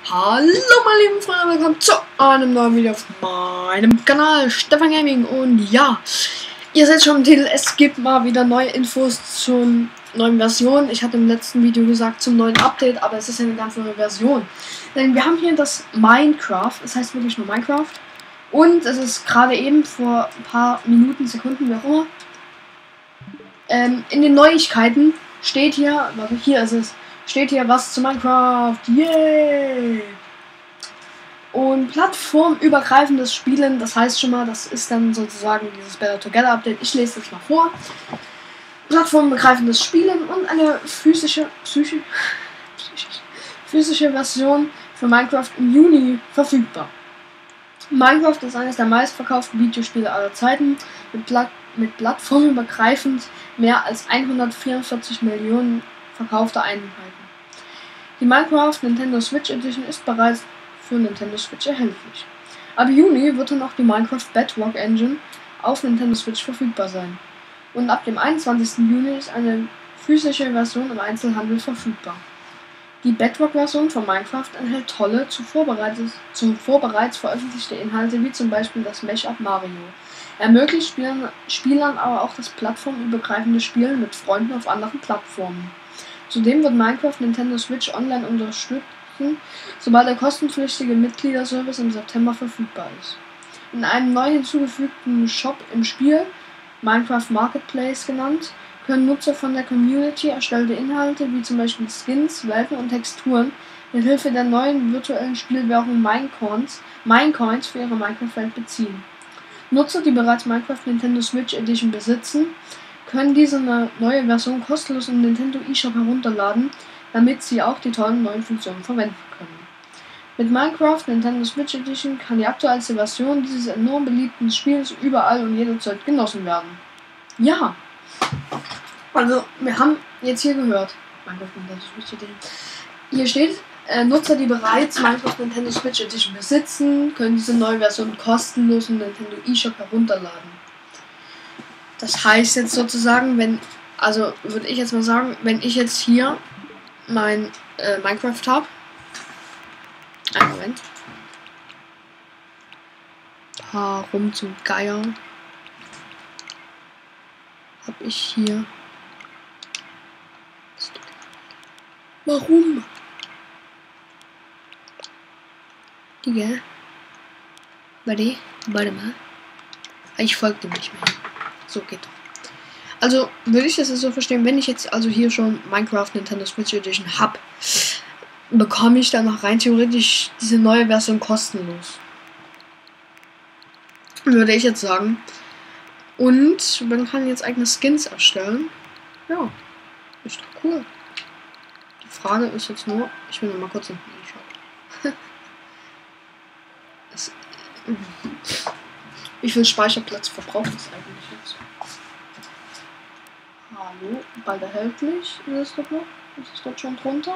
Hallo meine lieben Freunde, willkommen zu einem neuen Video auf meinem Kanal Stefan Gaming. Und ja, ihr seht schon im Titel, es gibt mal wieder neue Infos zur neuen Version. Ich hatte im letzten Video gesagt zum neuen Update, aber es ist ja eine ganz neue Version. Denn wir haben hier das Minecraft, es heißt wirklich nur Minecraft. Und es ist gerade eben vor ein paar Minuten, Sekunden, wie auch immer, in den Neuigkeiten steht hier, warte, hier ist es. Steht hier was zu Minecraft. Yay! Und plattformübergreifendes Spielen, das heißt schon mal, das ist dann sozusagen dieses Better Together Update. Ich lese das mal vor. Plattformübergreifendes Spielen und eine physische Version für Minecraft im Juni verfügbar. Minecraft ist eines der meistverkauften Videospiele aller Zeiten, mit plattformübergreifend mehr als 144 Millionen verkaufte Einheiten. Die Minecraft Nintendo Switch Edition ist bereits für Nintendo Switch erhältlich. Ab Juni wird dann auch die Minecraft Bedrock Engine auf Nintendo Switch verfügbar sein. Und ab dem 21. Juni ist eine physische Version im Einzelhandel verfügbar. Die Bedrock-Version von Minecraft enthält tolle, zuvor bereits veröffentlichte Inhalte, wie zum Beispiel das Mashup Mario. Ermöglicht Spielern aber auch das plattformübergreifende Spielen mit Freunden auf anderen Plattformen. Zudem wird Minecraft Nintendo Switch Online unterstützen, sobald der kostenpflichtige Mitgliederservice im September verfügbar ist. In einem neu hinzugefügten Shop im Spiel, Minecraft Marketplace genannt, können Nutzer von der Community erstellte Inhalte wie zum Beispiel Skins, Welten und Texturen mit Hilfe der neuen virtuellen Spielwährung Minecoins für ihre Minecraft-Welt beziehen. Nutzer, die bereits Minecraft Nintendo Switch Edition besitzen, können diese neue Version kostenlos im Nintendo eShop herunterladen, damit sie auch die tollen neuen Funktionen verwenden können. Mit Minecraft Nintendo Switch Edition kann die aktuellste Version dieses enorm beliebten Spiels überall und jederzeit genossen werden. Ja, also wir haben jetzt hier gehört, Minecraft Nintendo Switch Edition. Hier steht, Nutzer, die bereits Minecraft Nintendo Switch Edition besitzen, können diese neue Version kostenlos im Nintendo eShop herunterladen. Das heißt jetzt sozusagen, würde ich jetzt mal sagen, wenn ich jetzt hier mein Minecraft habe, einen Moment, warum zum Geier habe ich hier, warum? Digga, warte mal, ich folge dem nicht mehr. So geht doch. Also würde ich das jetzt so verstehen, wenn ich jetzt also hier schon Minecraft Nintendo Switch Edition habe, bekomme ich dann noch rein theoretisch diese neue Version kostenlos. Würde ich jetzt sagen. Und man kann jetzt eigene Skins erstellen. Ja, ist doch cool. Die Frage ist jetzt nur, ich will noch mal kurz in den eShop. Wie viel Speicherplatz verbraucht es eigentlich jetzt? Hallo, bald erhältlich. Ist es dort noch? Ist es dort schon drunter?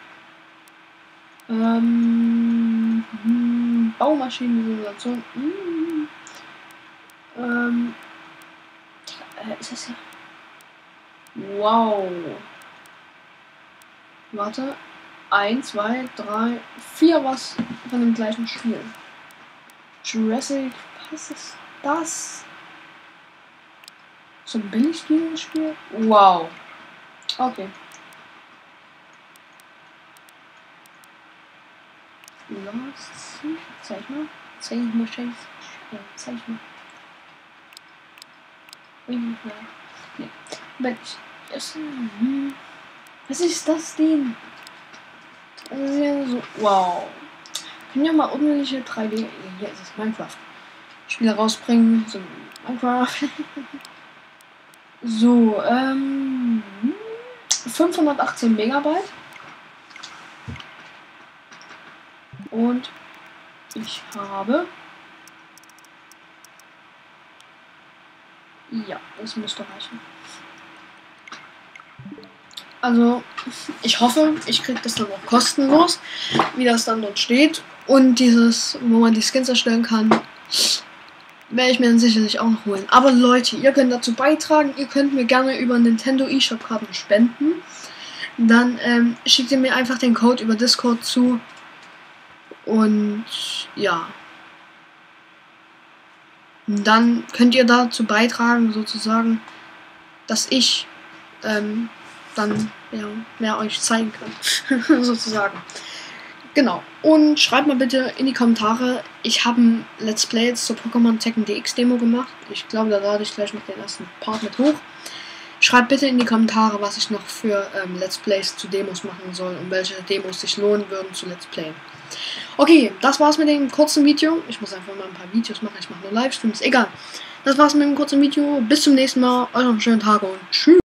Baumaschinen-Simulation. Ist das ja? Wow. Warte. 1, 2, 3, 4 was von dem gleichen Spiel. Jurassic, was ist das? So ein billiges Spiel? Wow. Okay. Zeichner. Nee. Was ist das denn? Das ist ja so. Wow. Können ja mal ordentliche 3D. Hier ist es Minecraft. Spiele rausbringen. So Minecraft. So, 518 Megabyte. Und ich habe. Ja, das müsste reichen. Also, ich hoffe, ich kriege das dann auch kostenlos, wie das dann dort steht. Und dieses, wo man die Skins erstellen kann, werde ich mir dann sicherlich auch noch holen. Aber Leute, ihr könnt dazu beitragen. Ihr könnt mir gerne über Nintendo eShop Karten spenden. Dann schickt ihr mir einfach den Code über Discord zu. Und ja. Dann könnt ihr dazu beitragen, sozusagen, dass ich dann ja, mehr euch zeigen kann. Sozusagen. Genau. Und schreibt mal bitte in die Kommentare. Ich habe ein Let's Play jetzt zur Pokémon Tekken DX Demo gemacht. Ich glaube, da lade ich gleich noch den ersten Part mit hoch. Schreibt bitte in die Kommentare, was ich noch für Let's Plays zu Demos machen soll und welche Demos sich lohnen würden zu Let's Playen. Okay, das war's mit dem kurzen Video. Ich muss einfach mal ein paar Videos machen. Ich mache nur Livestreams. Egal. Das war's mit dem kurzen Video. Bis zum nächsten Mal. Euch noch einen schönen Tag und tschüss.